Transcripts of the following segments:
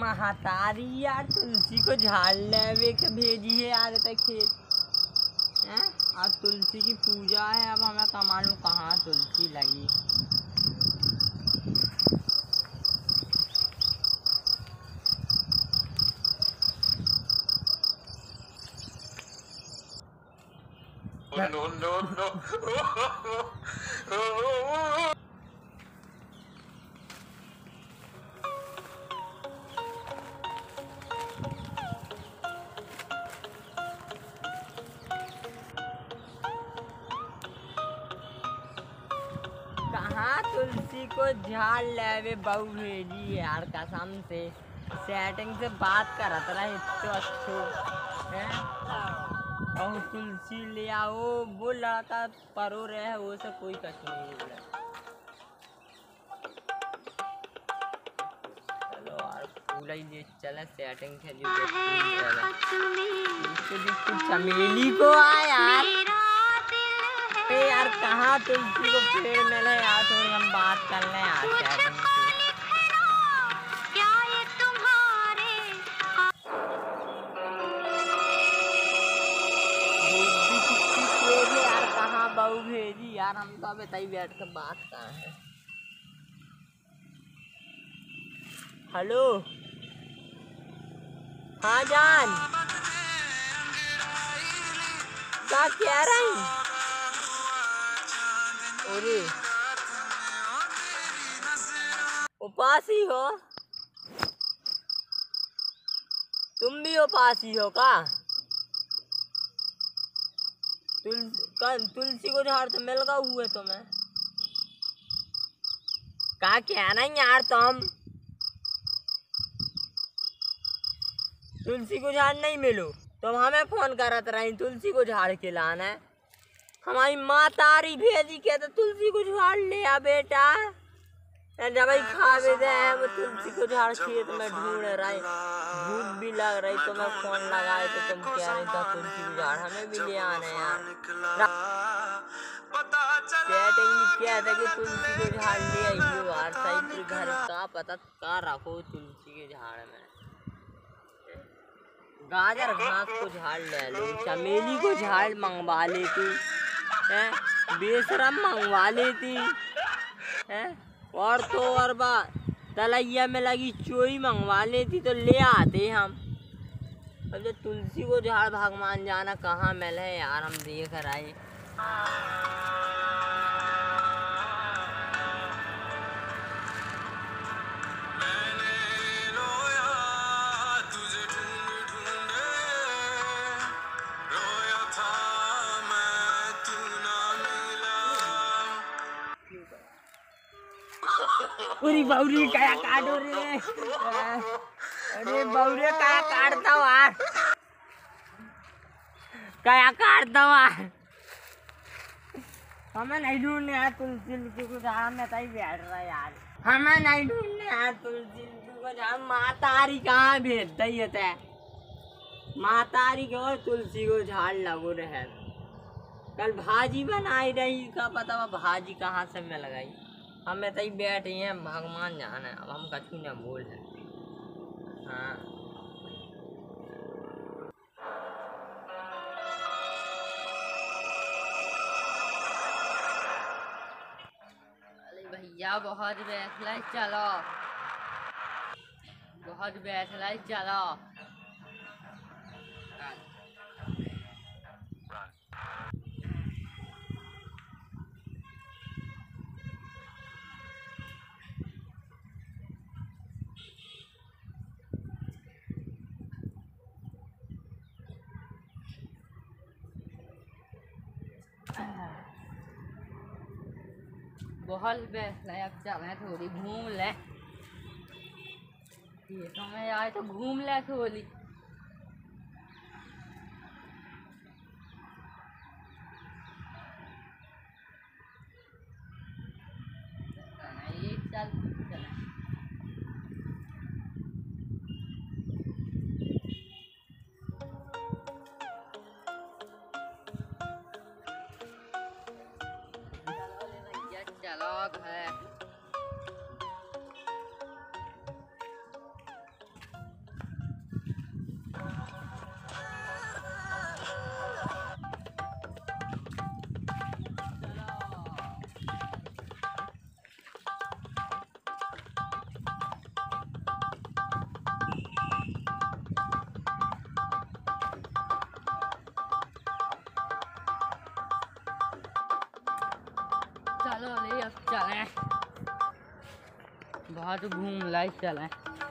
महतारी यार तुलसी को झाड़ने के भेजी है यार तक खेत हैं। अब तुलसी की पूजा है, अब हमें कमालूम कहाँ तुलसी लगी। No, no, no. कहाँ तुलसी को झाड़ ले बहू भेजी यार कसम से। सेटिंग से बात करत रहे तो अच्छो है। और तुलसी ले आओ, वो लड़का परो रहे वो से कोई कछ नहीं बोला। चलो यार पूरा ही देख चले सेटिंग से जो चमेली को आया यार कहाँ तुलसी को पेड़ मिले यार, थोड़ी हम बात कर लें यार सेटिंग से। यार कहाँ बहू भेजी यार, हम तो अभी तई बैठ कर बात कर रहे हैं। हेलो हाँ जान, क्या कह रही? अरे उपासी हो तुम भी, उपासी हो का? तुलसी को झाड़ तो मिल गया हुए तुम्हें, क्या कहना यार तुम? तुलसी को झाड़ नहीं मिलो तुम हमें फोन करत रही तुलसी को झाड़ के लाना है। हमारी माँ तारी भेजी के तो तुलसी को झाड़ ले आ बेटा। जब खावे दे वो तुलसी को झाड़ खेत में ढूंढ रही, भूख भी लग रही तो मैं फोन लगाए तो तुम कह रही था तुलसी को झाड़ हमें भी ले आना यार। क्या था कि तुलसी को झाड़ ले आइयो यार, सही घर का पता का रखो तुलसी के झाड़ में। गाजर घास को झाड़ ले लो, चमेली को झाड़ मंगवा लेती है, बेशरम मंगवा लेती है, और तो और बा तलैया में लगी चोई मंगवा लेती तो ले आते हम। अब जो तुलसी को झाड़ भगवान जाना कहाँ मिले यार, हम देख रहे। पूरी बौरी क्या काटो रे, अरे बौरे क्या काटता हो यार, क्या काटता हो यार। हमें नहीं ढूंढने यार तुलसी को झाड़ में तई बैठ रहा यार, हमें नहीं ढूंढने यार तुलसी को झाड़। मातारी कहाँ भेज दी है, मातारी को और तुलसी को झाड़ लगो रहे। कल भाजी बनाई रही का पता भाजी कहाँ से मैं लगाई, हमें तई बैठे हैं भगवान जाना है। अब हम कछु न बोल है। हाँ अरे भैया बहुत बैठला चलो, बहुत बैठला चलो। बहुत बैठला, अब चले थोड़ी घूम ले, खेतों में आए तो घूम ले थोड़ी। चल चल चलो घर चले बहुत घूम लाई चले।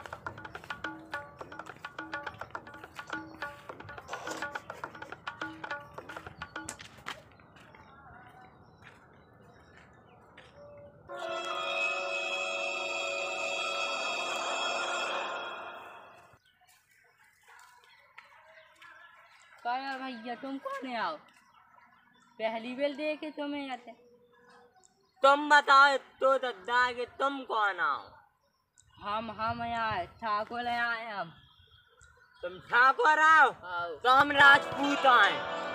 क्या भैया तुम कौन आओ? पहली बेल देखे तुम्हें आते। तुम बताओ तो दादा कि तुम कौन आओ? हम आए ठाकुर आए हम। तुम ठाकुर आओ? तो हम राजपूत आए।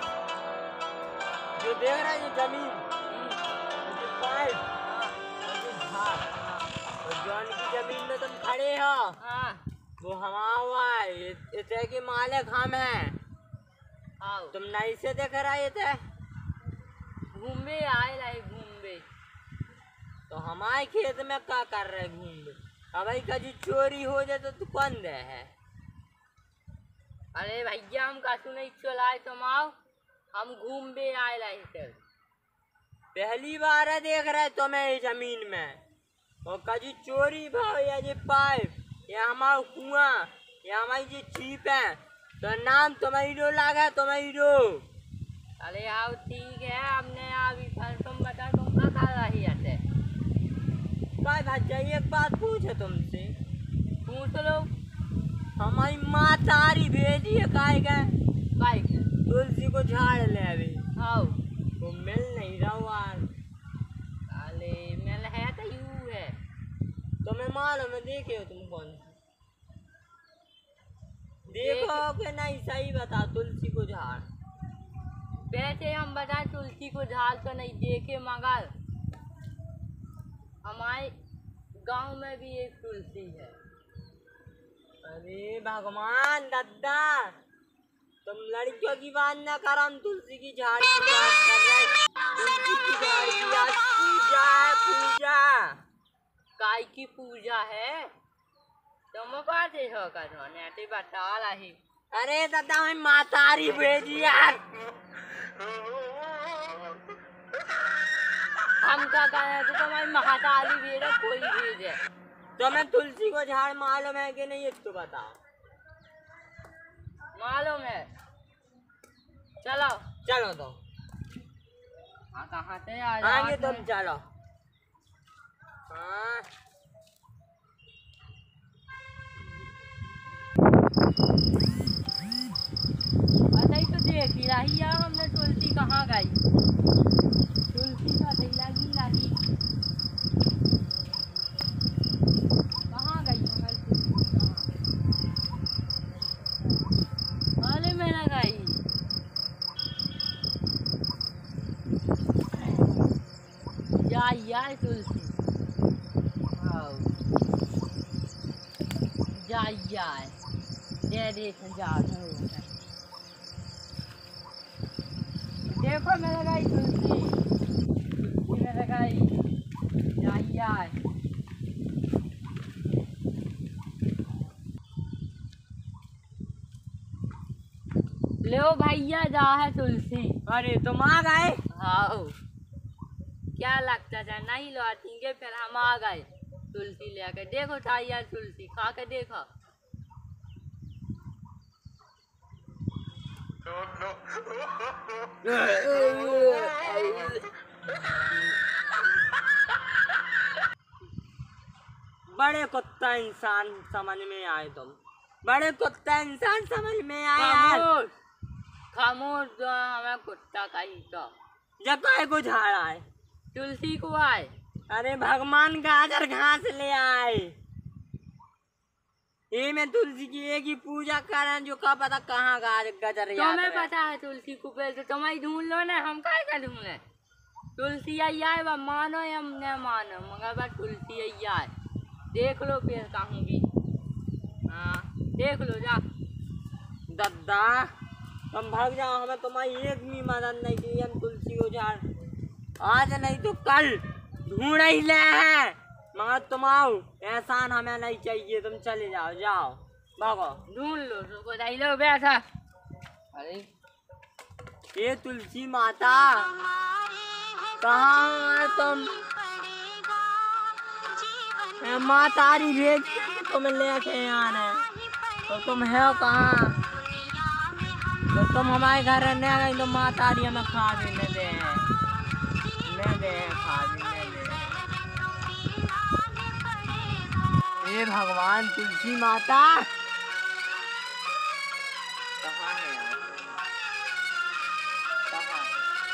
जो देख रहे हैं जमीन, जो पाइप, जो झाड़, और जौन की जमीन में तुम खड़े हो, वो हमारा हुआ है। इसे के मालिक हम हैं। तुम नहीं से देख रहे थे? घूमे आए रहे घूमे। तो हमारे खेत में क्या कर रहे घूमे? अब कभी चोरी हो जाए तो कौन दे है? अरे भैया हम का नहीं चलाए तुम आओ, हम घूमे आए रहे थे। पहली बार है देख रहे तुम्हें जमीन में। और कभी चोरी भाव या ये पाइप या हमारा कुआं या हमारी ये छीप है तो नाम तुम्हारी लगा तुम्हारी। अरे आओ ठीक है हमने अभी तुम बता तुम क्या कर रही है? भाई एक बात पूछे तुमसे। पूछ लो। हमारी माँ तारी भेजी है काय गए तुलसी को झाड़ ले अभी। आओ वो मिल नहीं रहा। अरे मिल है तो यू है। तुम्हें मालूम है देखे हो तुम कौन सी? देखो कि नहीं सही बता। तुलसी को झाड़ वैसे हम बताए तुलसी को झाड़ तो नहीं देखे मगर हमारे गांव में भी एक तुलसी है। अरे भगवान दादा तुम लड़कियों की बात न करो, हम तुलसी की झाड़ की बात कर रहे हैं। तुलसी की झाड़ की आज पूजा है। पूजा काय की पूजा है? तुम बात हो कर बता रही। अरे दादा मैं मातारी भेजी यार। हम क्या कह रहे थे? तुम्हारी महातारी भेजा कोई भेजे। तो मैं तुलसी को झाड़ मालूम है कि नहीं ये तो बताओ। मालूम है। चलो चलो तो कहाँ से आगे तुम चलो। हाँ अरे तो देख ही रही यार हमने तुलसी कहाँ गई? तुलसी का लगी लगी कहाँ गई हमारी तुलसी? अरे मैं ना गई। यार तुलसी यार दे जा देखो मैं लगाई तुलसी में लगाई यार। लो भैया जा है तुलसी। अरे तुम आ गए? हाँ क्या लगता था नहीं लौटेंगे फिर हम आ गए तुलसी लेकर। देखो था यार तुलसी खा के देखो। बड़े कुत्ता इंसान समझ में आए तुम। बड़े कुत्ता इंसान समझ में आए। खामोश जो हमें कुत्ता कही तो जब काय को झाड़ा है तुलसी को आए। अरे भगवान गाजर घास ले आए। ये मैं तुलसी की एक ही पूजा करें जो का पता कहाँ गाजर तुम्हें पता है तुलसी को पहले तो तुम्हारी ढूंढ लो ना। हम काय का ढूंढे? तुलसी आई आए वह मानो या न मानो मगर बस तुलसी आई आए। देख लो फिर कहूँगी। हाँ देख लो जा। दादा तुम भाग जाओ हमें तुम्हारी एक भी मदद नहीं की। हम तुलसी को झाड़ आज नहीं तो कल ढूंढ ही ले हैं मगर तुम आओ। एहसान हमें नहीं चाहिए। तुम चले जाओ जाओ भागो ढूंढ लो। लो बैठा। अरे ये तुलसी माता कहाँ है तुम? माँ तारी भेज के तुम लेके आना। तो तुम है कहाँ? तो तुम हमारे घर रहने आ गई तो माँ तारी हमें खा भी न दे खा भी न दे। हे भगवान तुलसी माता कहाँ है यार? कहाँ?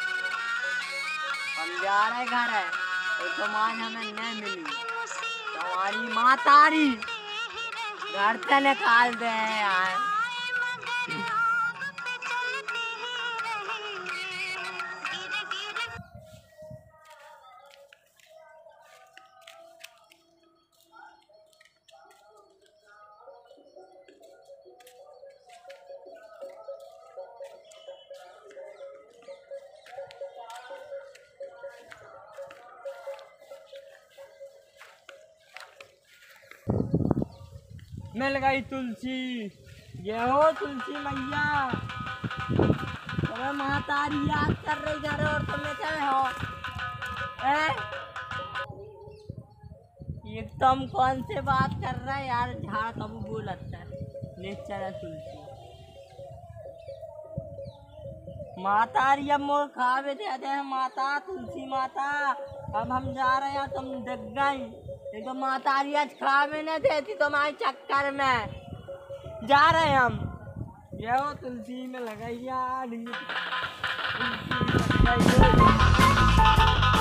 हम जा रहे घर है तो तुम आज हमें नहीं मिली। तुम्हारी माँ तारी घर से निकाल दे यार। मिल गई तुलसी। ये हो तुलसी मैया। तुम्हें माँ तारी याद कर रही घर और तुम्हें क्या हो? ये तुम कौन से बात कर रहा है यार? झाड़ कब बोलता है? ले चला तुलसी। माँ तारी अब मोर खावे दे दे माता तुलसी माता। अब हम जा रहे हैं तुम दिख गई। नहीं तो माँ तारी आज खावे न देती तुम्हारे चक्कर में। जा रहे हैं हम। ये वो तुलसी में लगाई यार।